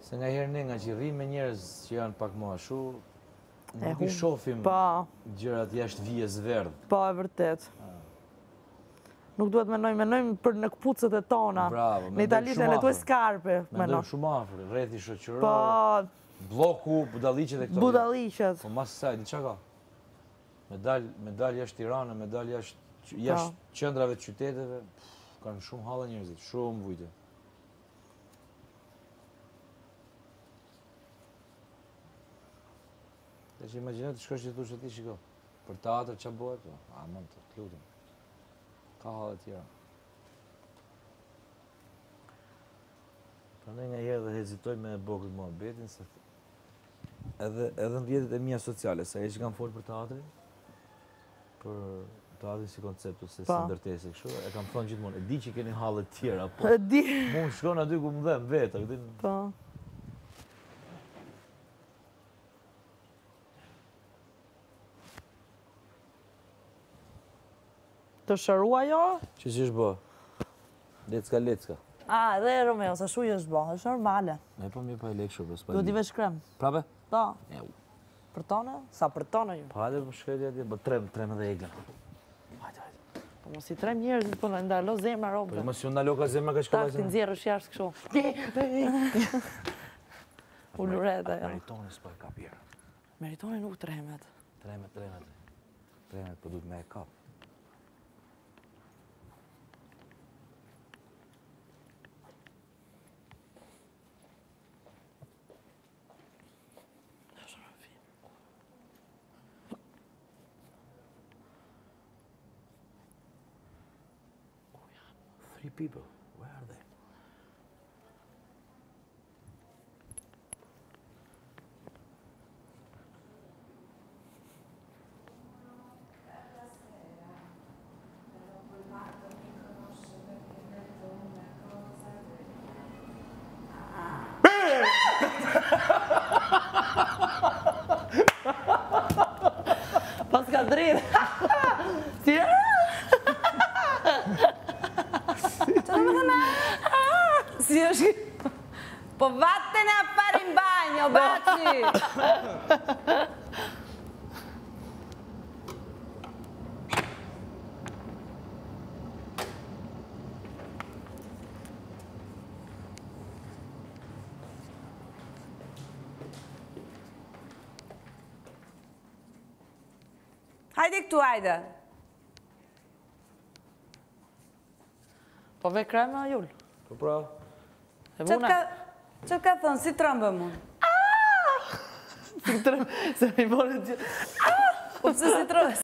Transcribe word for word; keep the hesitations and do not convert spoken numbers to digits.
Se nga herë ne nga që rrim me njerëz që janë pak më ashu, nuk i shohim gjërat jashtë vijes verdh. Po, e vërtet. Nuk duhet menojmë, menojmë për në këpucët e tona. Bravo, në italisht e në tuaj skarpe. Mendojmë shumë afër, rrethi shoqëror, Po, bloku, budalliqet e këto. budalliqet. Po mas saj, di çka ka? Me dal, me dal jashtë Tiranës, me dal jashtë jashtë qendrave të qyteteve, kanë shumë hallë njerëzit, shumë vujte. Dhe që imagjino të shkosh që thush e ti shiko, për teatr që bëhet, a mund të të lutem. Ka hallë të tjera. Prandaj nga herë dhe hezitoj me bokët muhabetin, se edhe edhe në rrjetet e mia sociale, sa herë që kam folur për teatrin, për teatrin si koncept ose si ndërtesë kështu, e kam thënë gjithmonë, e di që keni hallë të tjera, po. E di. Mund shkon aty ku më dhem vetë, këtë. Po. Të shërua jo? Që si është bë? Lecka, lecka. A, edhe Romeo, sa shuj është bë, është normale. E po mi pa e lekë shumë, s'pa Duhet i vesh krem. Prape? Da. Për tone? Sa për tone ju? Po hajde për shkëllë atje, po trem, trem edhe egla. Hajde, hajde. Po mos i trem njerëzit, po në ndalo zemra robë. Po mos ju ndalo ka zemra ka shkolla zemra. Ta, ti nxjerë është jashtë kështu. Ullureta, jo. Meritoni s'po e kap jera. Meritoni nuk tremet. Tremet, tremet. Tremet, po duhet me e kap. Three people, where are they? Pas ka dritë. Si e? Si është? Po vattene a fare in bagno, baci! Hajde këtu, hajde. Po ve krema, Jull? Po pra. Që ka thonë, si trëmbë mund? Si trëmbë, se mi bërë të gjithë. Po pëse si trëmbë?